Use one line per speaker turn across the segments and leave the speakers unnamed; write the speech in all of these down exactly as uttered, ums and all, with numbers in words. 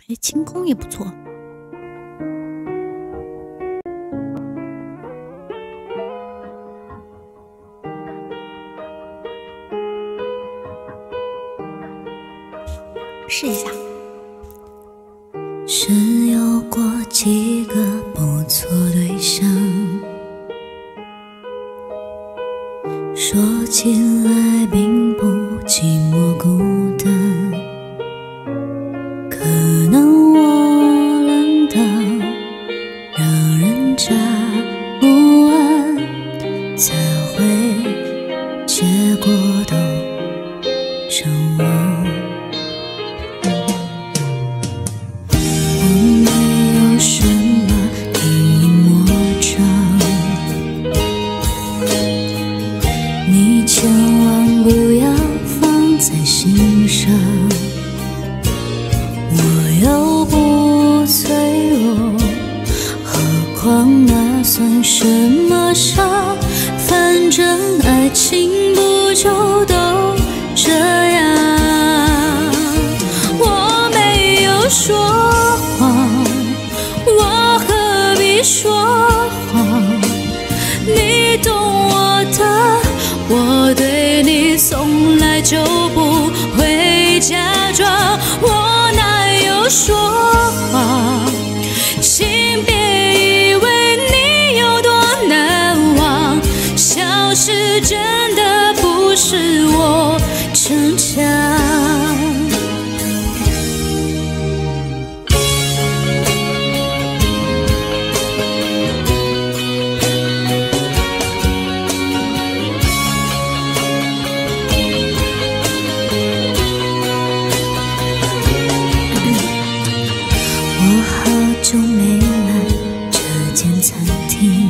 哎，清空也不错。试一下。
是有过几个不错对象，说起来并不寂寞孤单，可能我冷到让人家不安，才会结果都成忘。千万不要放在心上，我又不脆弱，何况那算什么伤？反正爱情不就都这样。我没有说谎，我何必说谎？你懂我的，我对你从来就不会假装，我哪有说谎？请别以为你有多难忘，消失真的不是我逞强。就没来这间餐厅，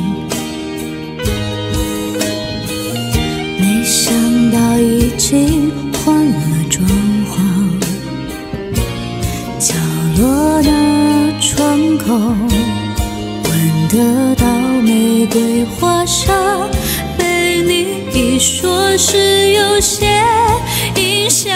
没想到已经换了装潢，角落那窗口闻得到玫瑰花香，被你一说是有些印象。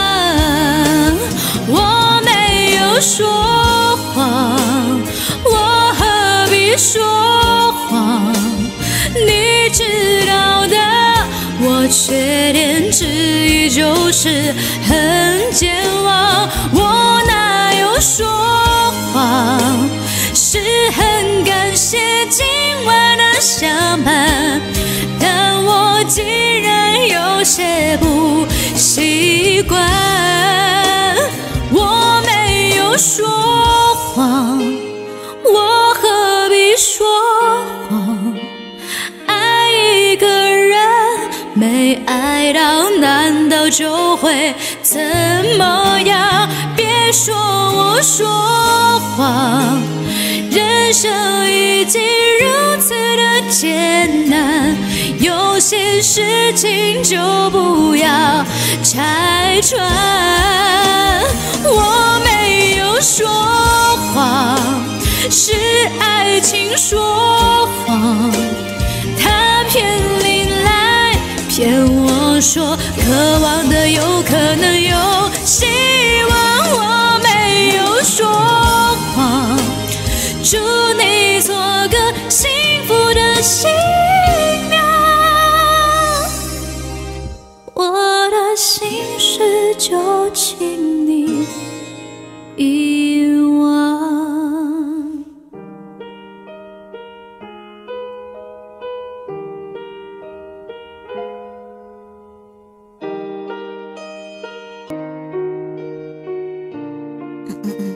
我没有说谎，我何必说谎？你知道的，我缺点之一就是很健忘。我哪有说谎？是很感谢今晚的相伴，但我竟然有些不习惯。我没有说谎，我何必说谎？爱一个人没爱到，难道就会怎么样？别说我说谎，人生已经如此的艰难，有些事情就不要拆穿。我没有说谎，是爱情说谎，他骗你来骗我说渴望的有可能有希望。我没有说谎，祝你做个幸福的新娘。我的心事就请你遗忘。
嗯嗯